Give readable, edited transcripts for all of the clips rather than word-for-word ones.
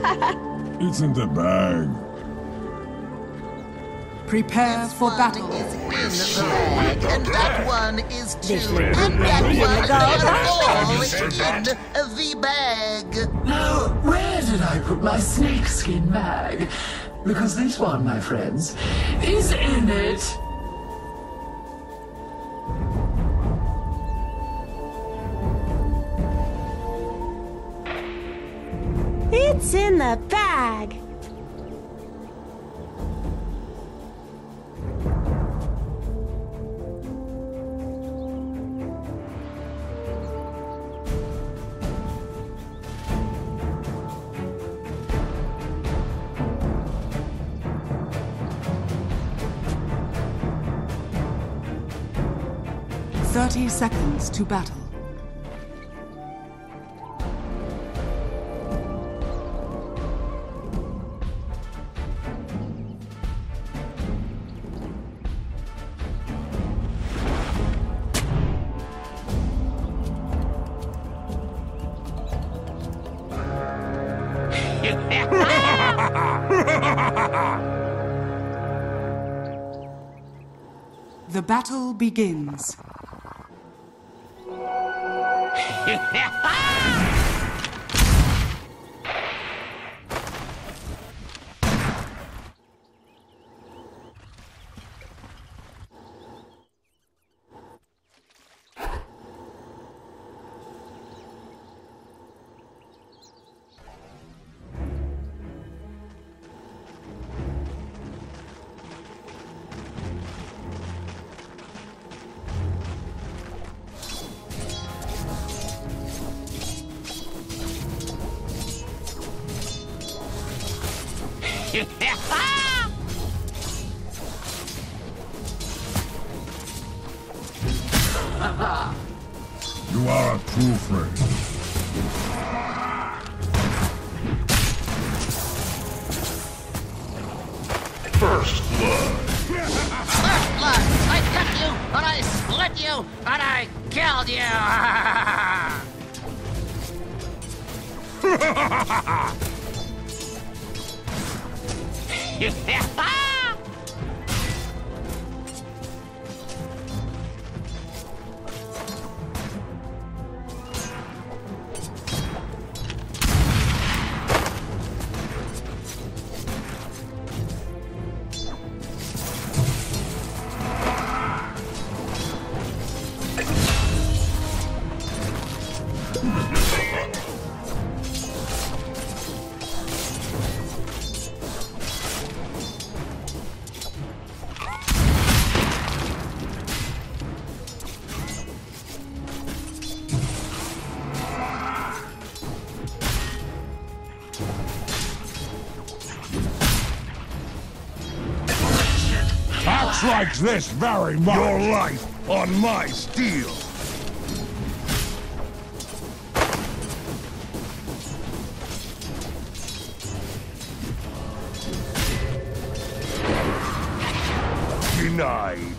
It's in the bag. Prepare for battle. Is in the bag, and that one is too, This and little that baby one in the is bag. all in the bag. Now, where did I put my snakeskin bag? Because this one, my friends, is in it. It's in the bag. Thirty seconds to battle. The battle begins. You are a true friend. First blood. First blood, I cut you, and I split you, and I killed you. Axe like this very much. Your life on my steel. Denied.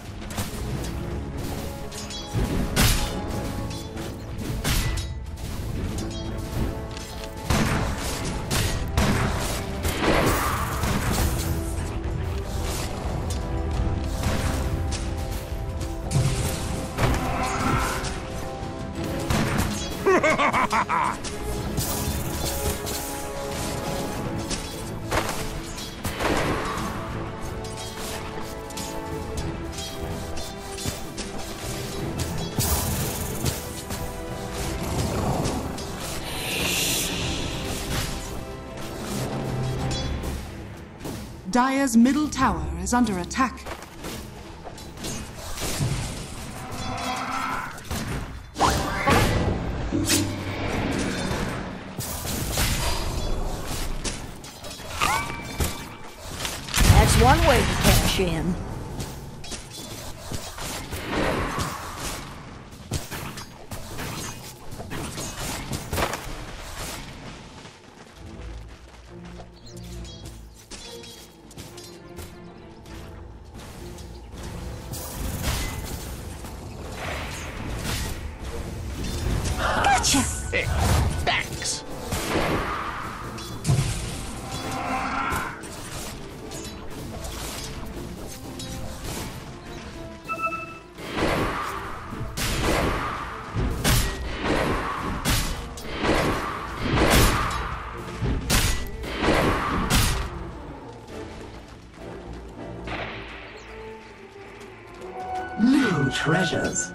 Dire's middle tower is under attack. That's one way to cash in. Hey, thanks. treasures.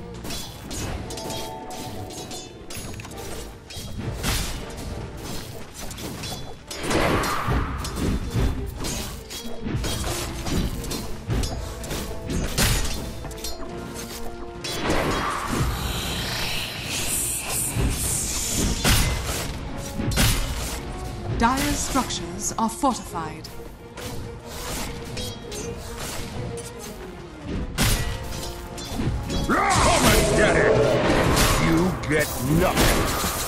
Dire's structures are fortified. Come and get it! You get nothing!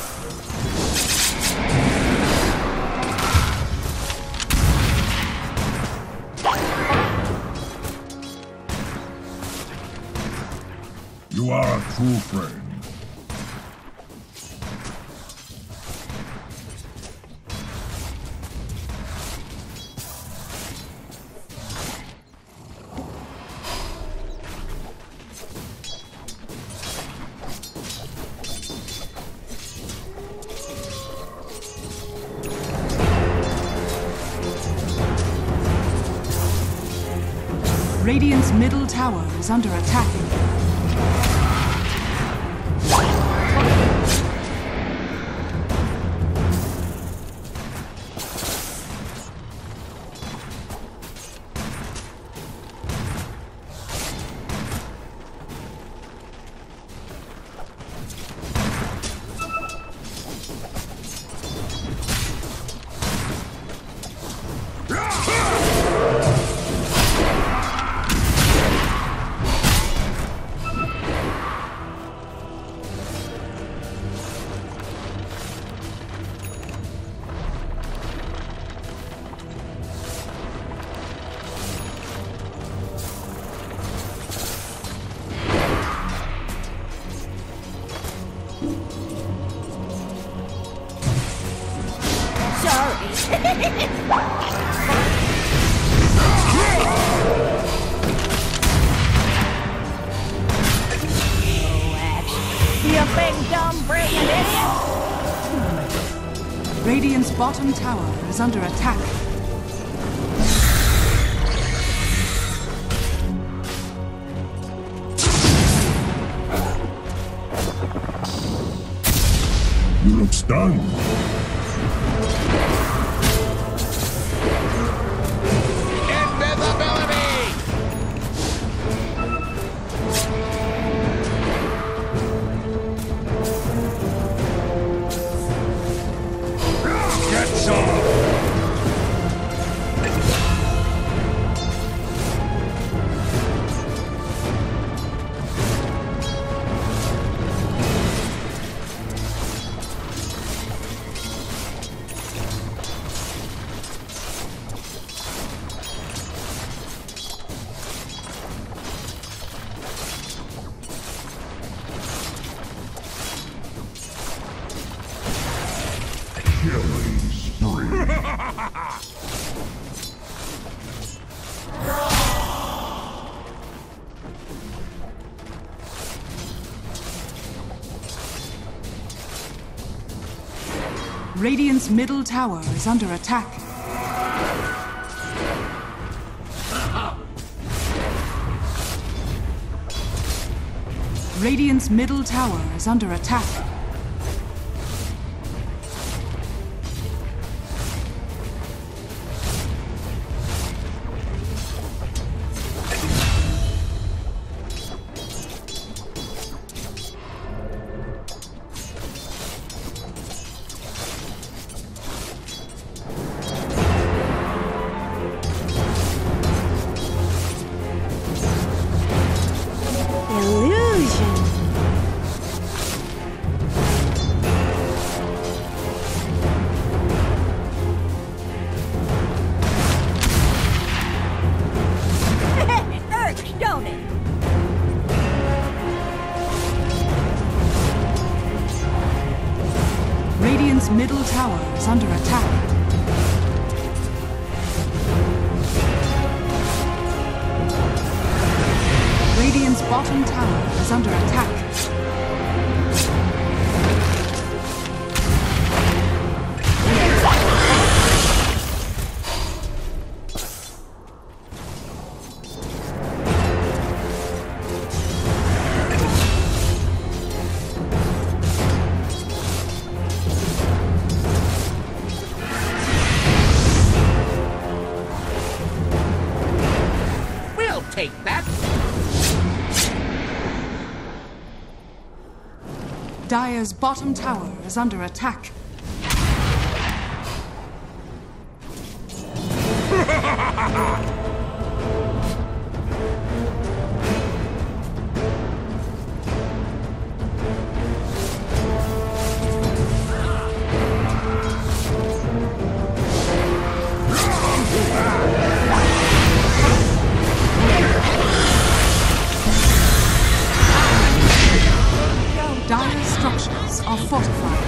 You are a true friend. Radiant's middle tower is under attack. You big dumb brilliant idiot! Radiant's bottom tower is under attack. You look stunned. Killing spree. Radiant's middle tower is under attack. Radiant's middle tower is under attack. Radiant's middle tower is under attack. Radiant's bottom tower is under attack. Dire's bottom tower is under attack. Dire's structures are fortified.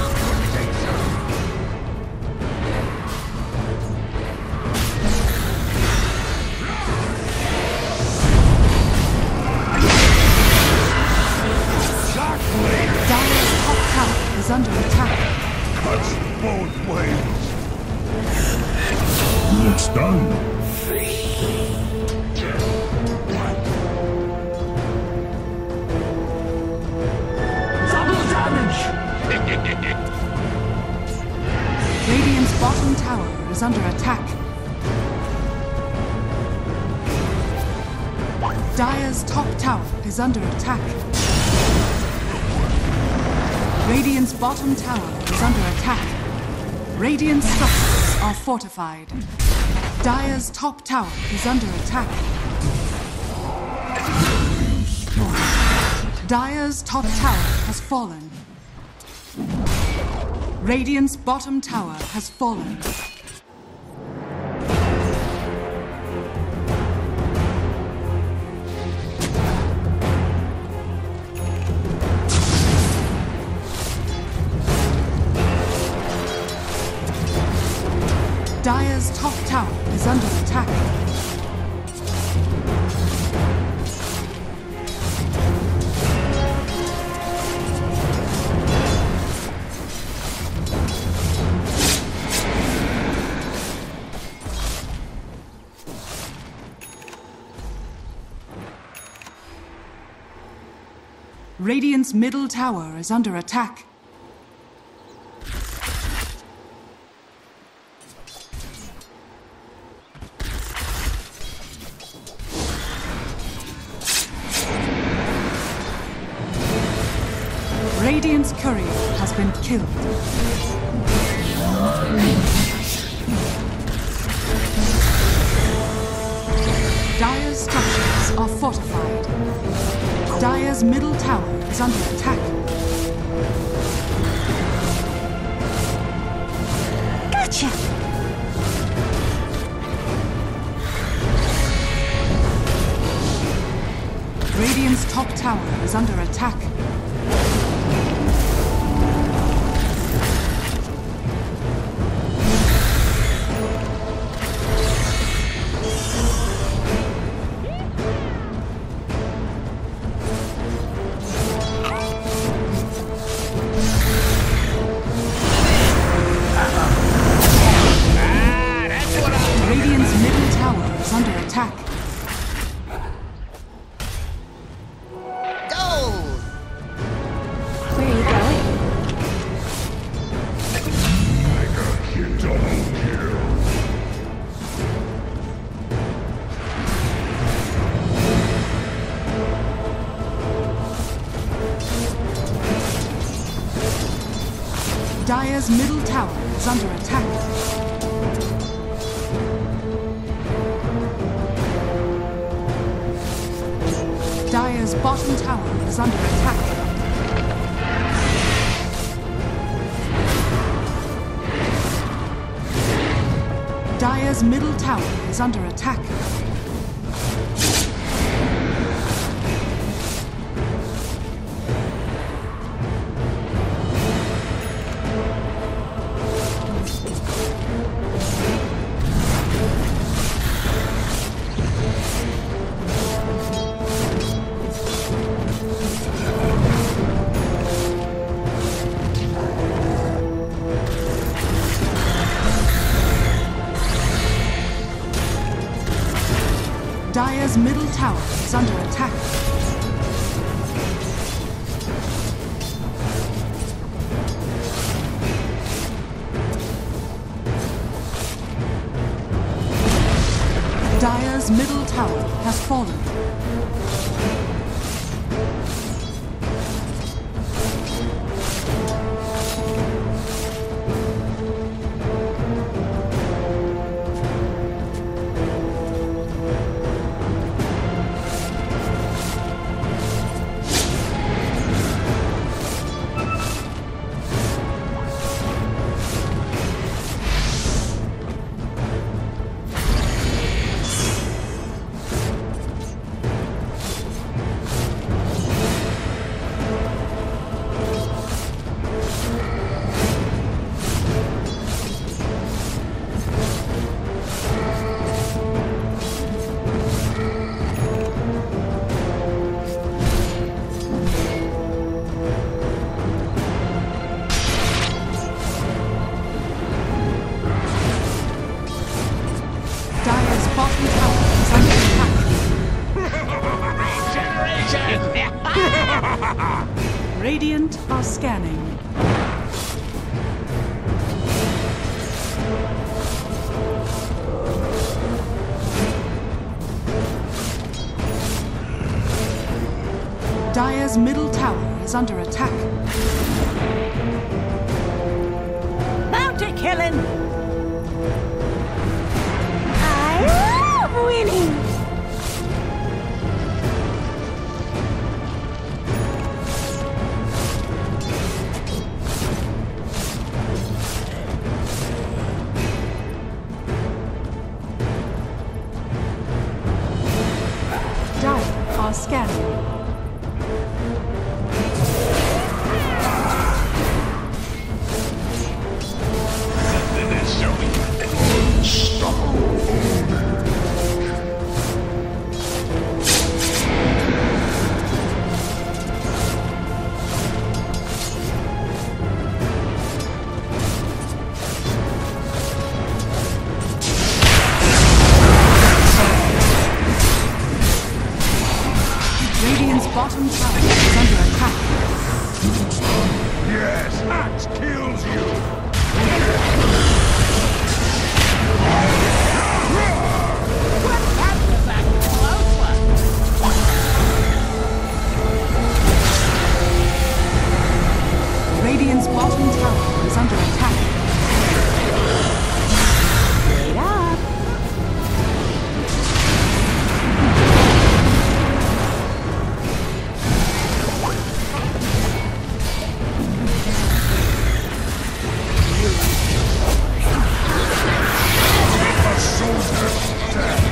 Dire's top tower is under attack. Cuts both ways. It's done. Radiant's bottom tower is under attack. Dire's top tower is under attack. Radiant's bottom tower is under attack. Radiant structures are fortified. Dire's top tower is under attack. Dire's top tower has fallen. Radiant's bottom tower has fallen. Dire's top tower is under attack. Radiant's middle tower is under attack. Radiant's courier has been killed. Dire's structures are fortified. Dire's middle tower is under attack. Gotcha! Radiant's top tower is under attack. Radiant's middle tower is under attack. Gold! Where are you going? Double kill. Dire's middle tower is under attack. Dire's bottom tower is under attack. Dire's middle tower is under attack. Dire's middle tower is under attack. Dire's middle tower has fallen. Radiant are scanning. Dire's middle tower is under attack. Bounty killing! I love winning! Dire are scanning. Radiant's bottom tower is under attack. Yes, axe kills you! Radiant's bottom tower is under attack. Wait up! A soldier's death!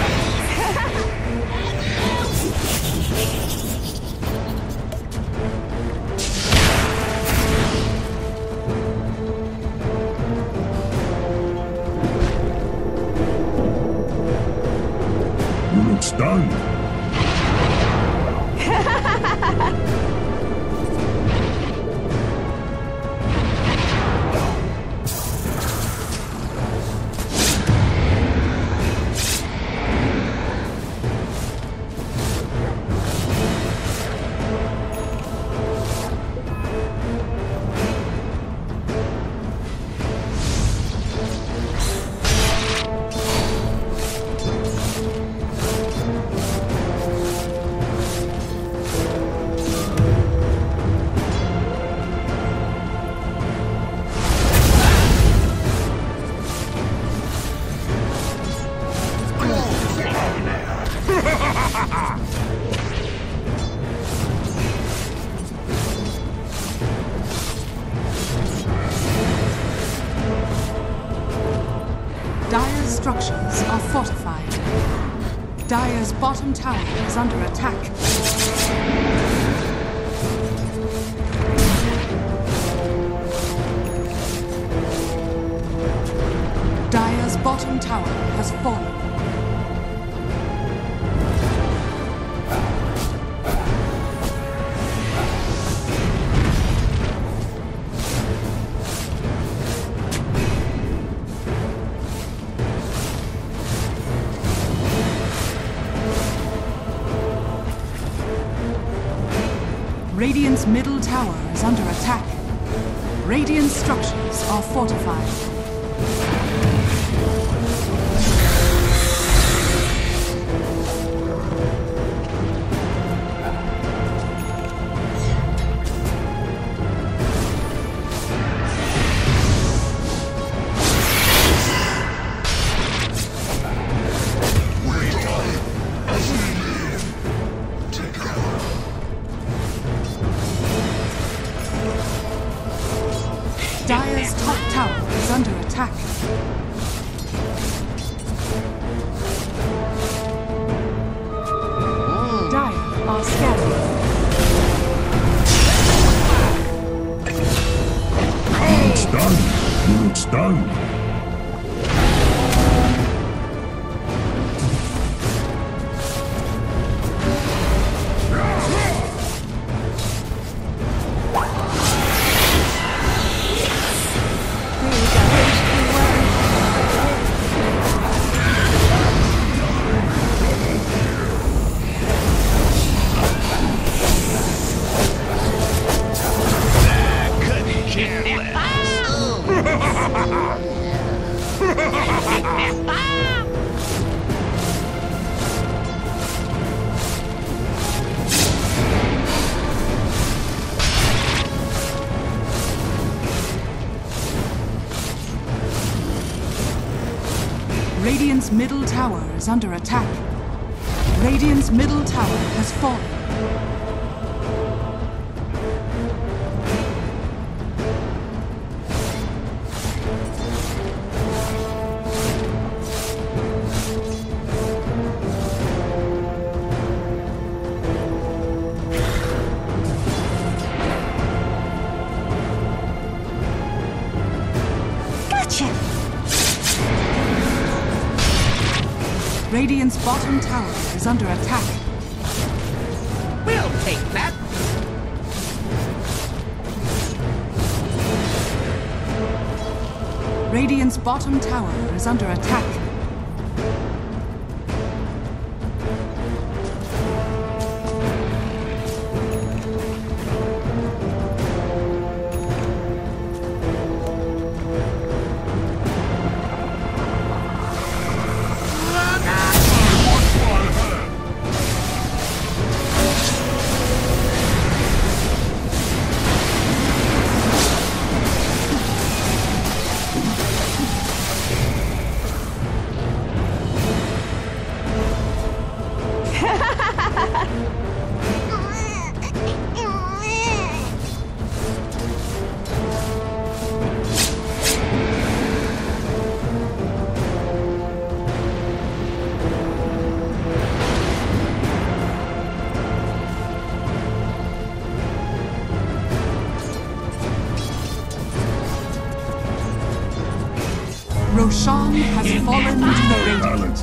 You look stunned. Dire's structures are fortified. Dire's bottom tower is under attack. Dire's bottom tower has fallen. Radiant's middle tower is under attack. Radiant structures are fortified. Dire's top tower is under attack. Dire are scanning. You look stunned. You look stunned. Radiant's middle tower is under attack. Radiant's middle tower has fallen. Radiant's bottom tower is under attack. We'll take that. Radiant's bottom tower is under attack. Roshan has fallen to the Radiant.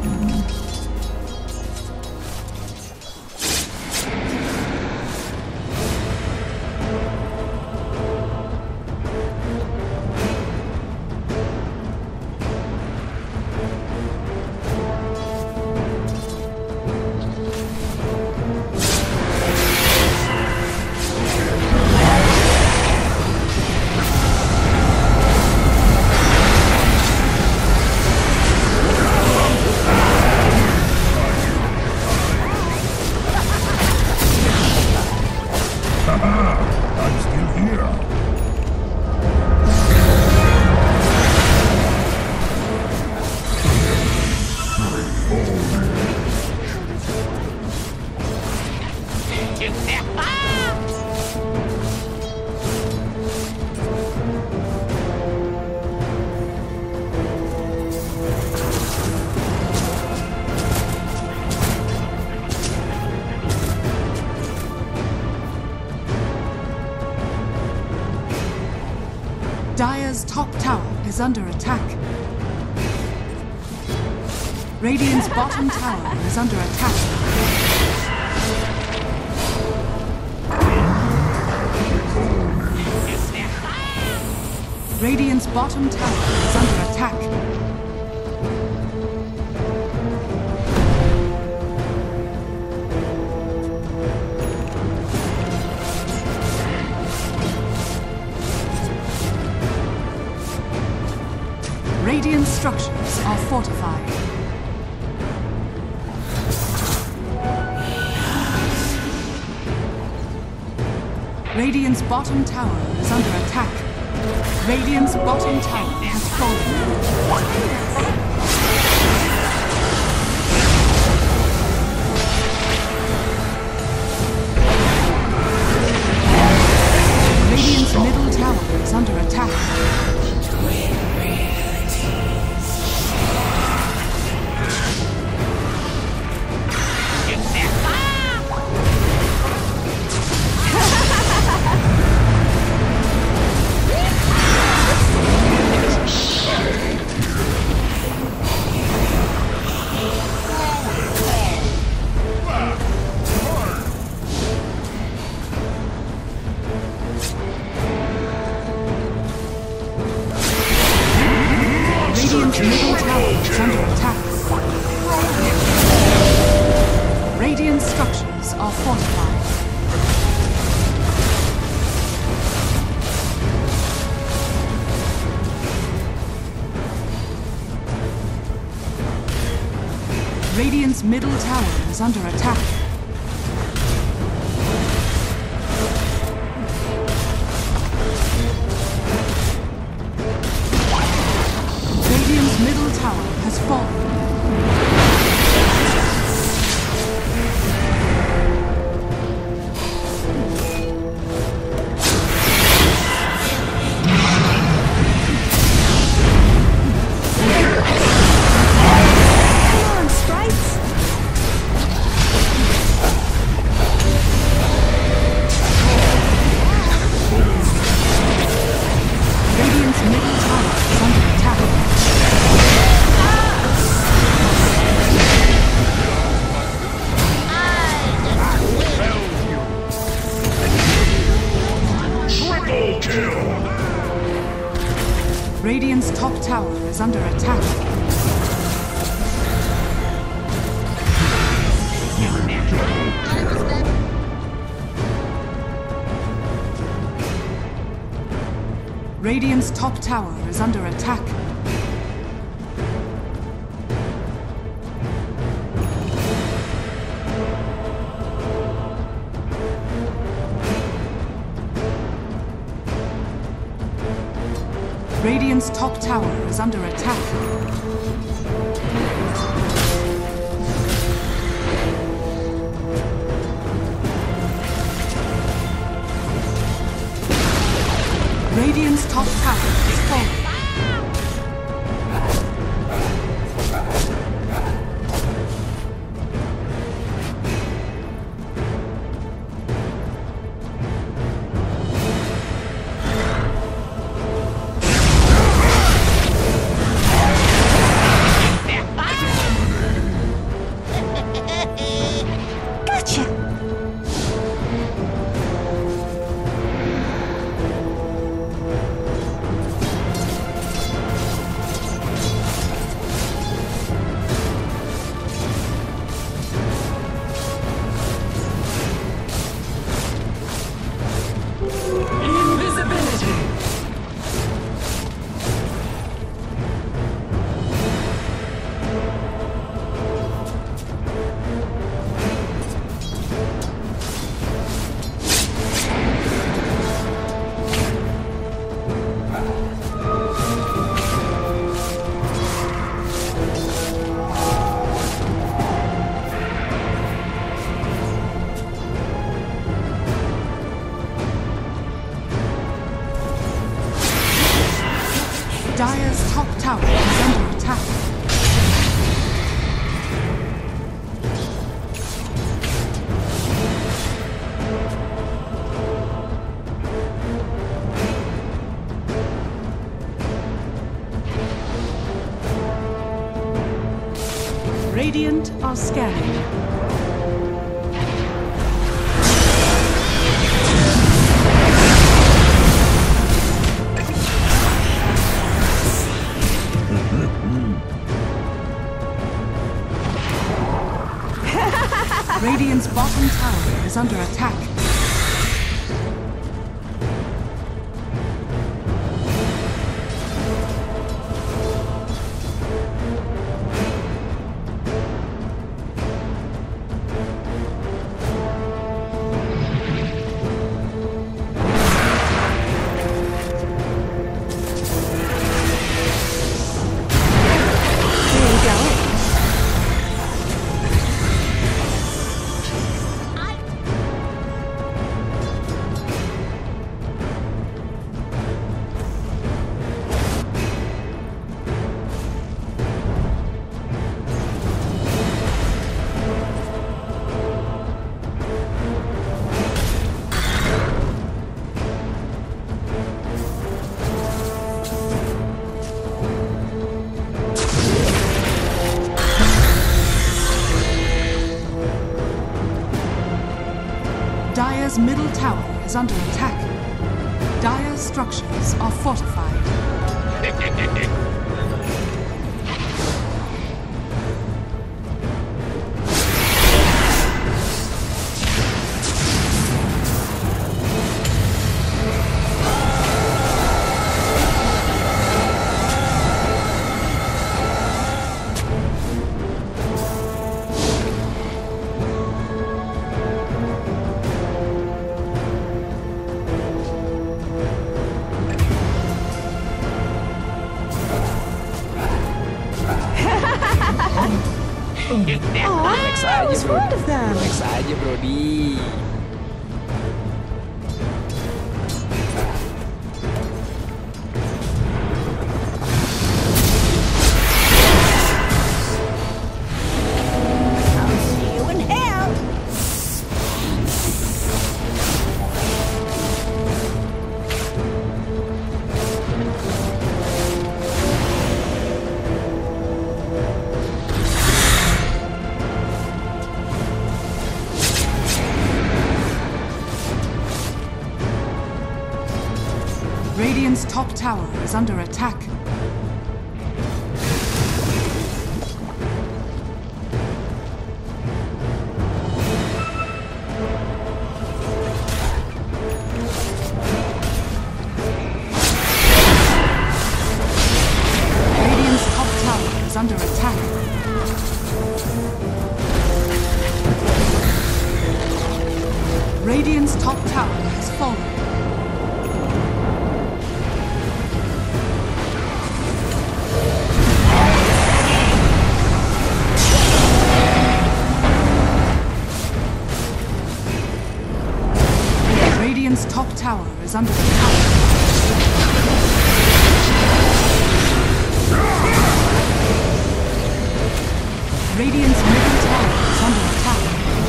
I'm still here. Dire's top tower is under attack. Radiant's bottom tower is under attack. Radiant's bottom tower is under attack. Radiant structures are fortified. Radiant's bottom tower is under attack. Radiant's bottom tower has fallen. Radiant's middle tower is under attack. Radiant's middle tower is under attack. Radiant structures are fortified. Radiant's middle tower is under attack. Radiant's middle tower has fallen. Radiant's top tower is under attack. Radiant's top tower is under attack. Radiant's top tower is under attack. Radiant's top tower is falling. Dire's top tower is under attack. Radiant are scanning. Radiant's bottom tower is under attack. Dire's middle tower is under attack. Dire's structures are fortified. Relax aja bro, relax aja Brody. Radiant's top tower is under attack. Radiant's top tower is under attack. Radiant's top tower has fallen. Radiant's top tower is under attack. Radiant's middle tower is under attack.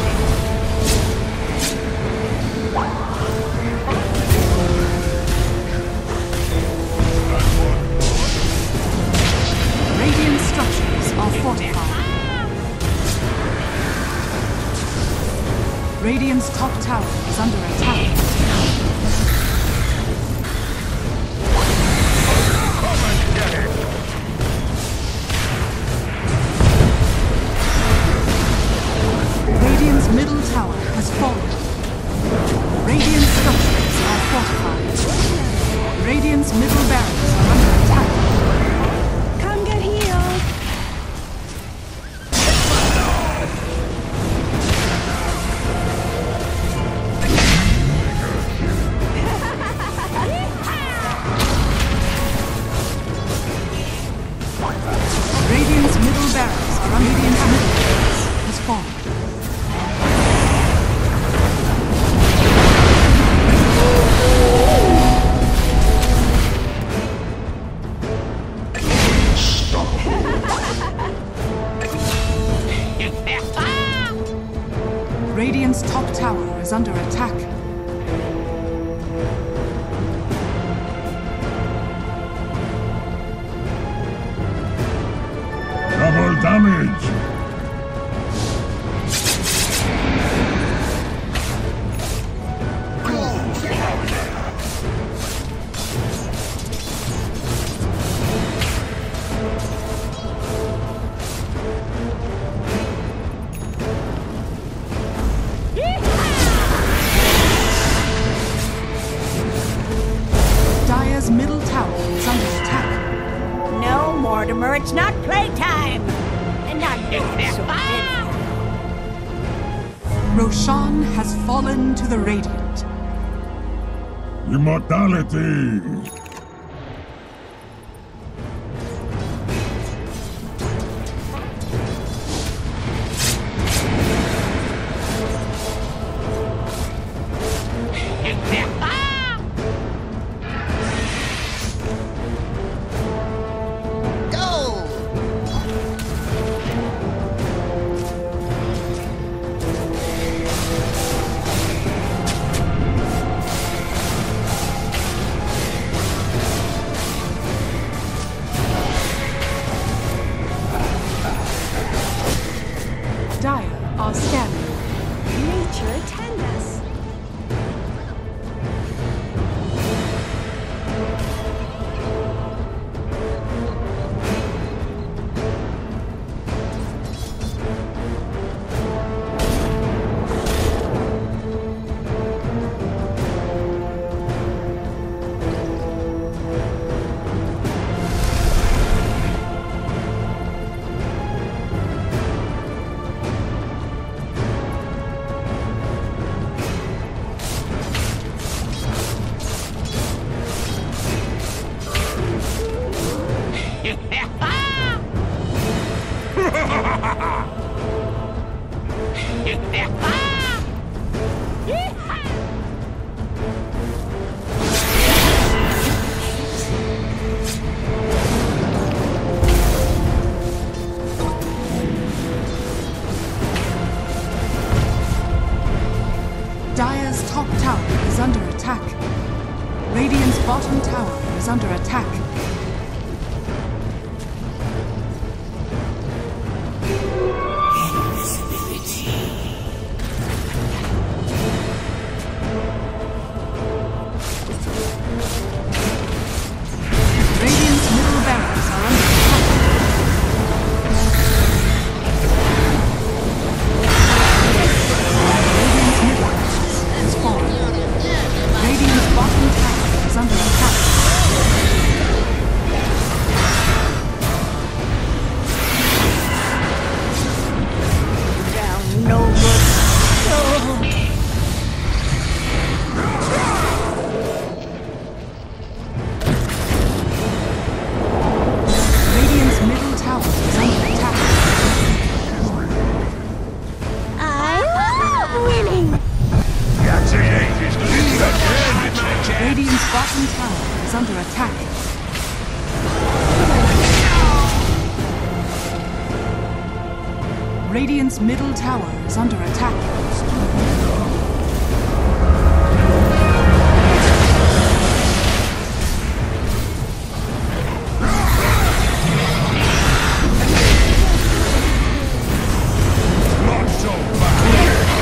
Radiant structures are fortified. Radiant's top tower is under attack. Radiant's middle tower has fallen. Radiant structures are fortified. Radiant's middle barracks are under attack. Come get healed. Radiant's middle barracks are under Radiant's middle barracks has fallen. Radiant's top tower is under attack. Double damage! Dire's middle tower is under attack. No, Mortimer, it's not playtime. And not so bad. Roshan has fallen to the Radiant. Immortality! Go! Dire are scanning. Nature attend us. Dire's top tower is under attack. Radiant's bottom tower is under attack. Radiant's bottom tower is under attack. Radiant's middle tower is under attack. Not so fast.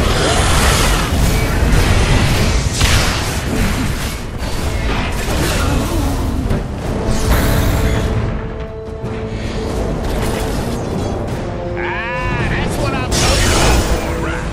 That's what I'm talking about, right?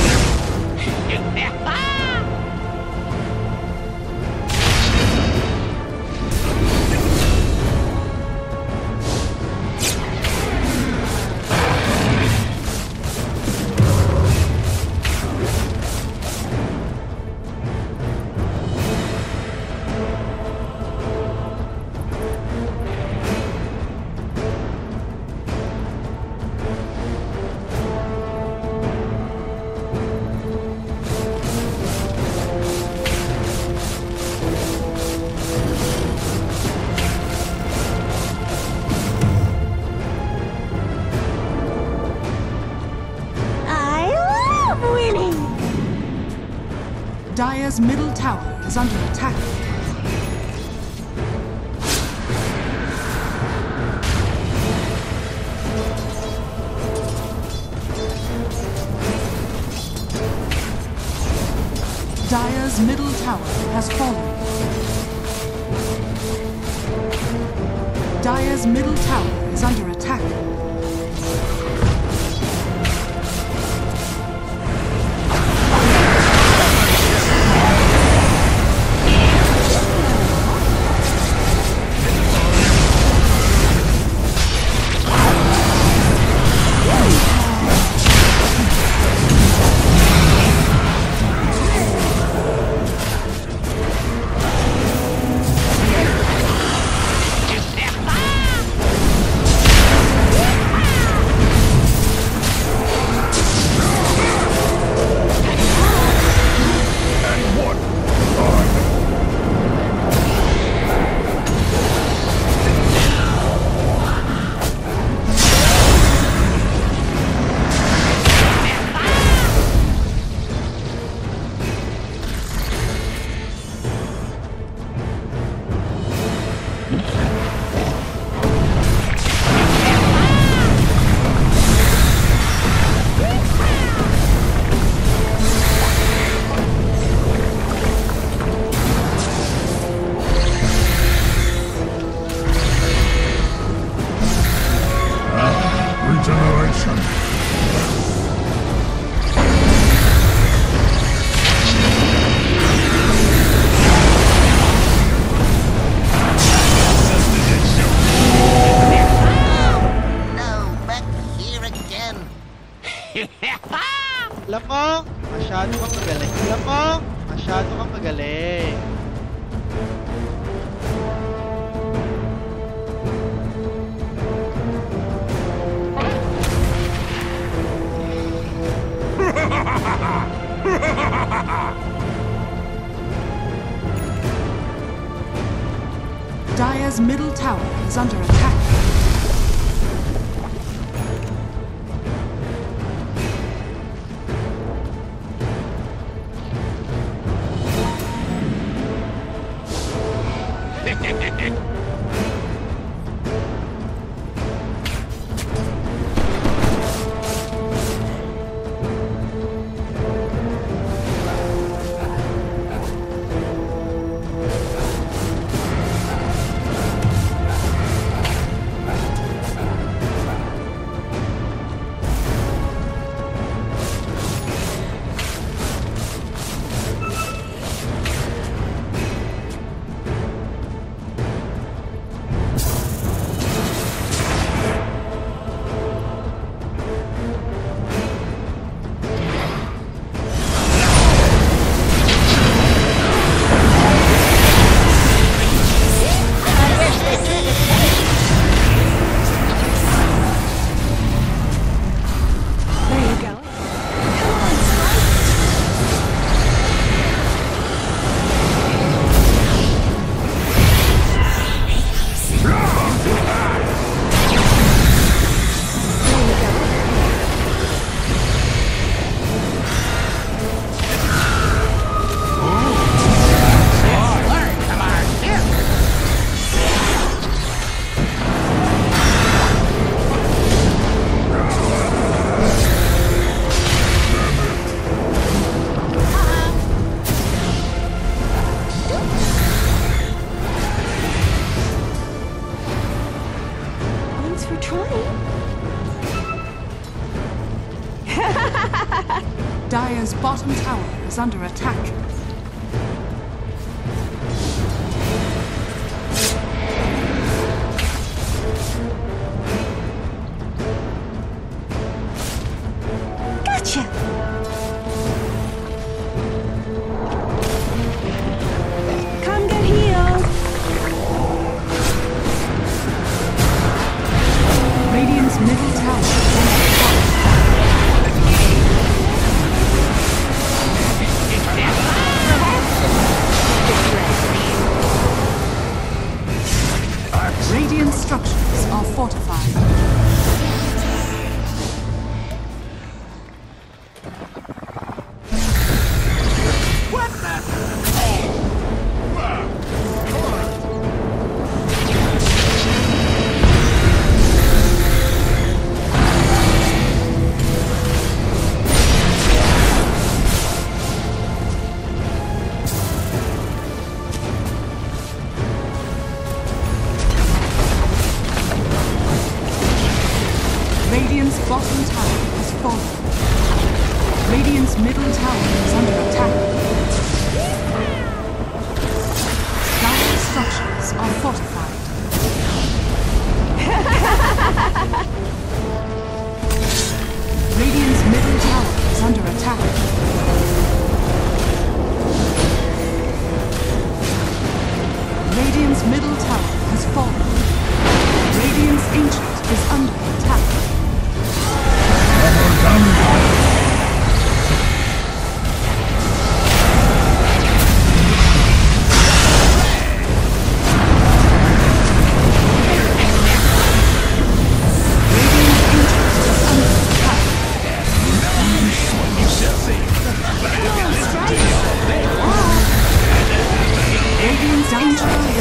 I love winning! Dire's middle tower is under attack. Dire's middle tower has fallen. Dire's middle tower is under attack. Regeneration. No, back here again. Alam mo, masyado kang magaling. Alam mo, masyado kang magaling. Dire's middle tower is under attack. Dire's bottom tower is under attack. Gotcha! Come get healed! Radiant's middle tower is under attack. Radiant structures are fortified. Radiant's bottom tower has fallen. Radiant's middle tower is under attack. Dire structures are fortified. Radiant's middle tower is under attack. Radiant's middle tower has fallen. Radiant's ancient is under attack. Radiant's ancient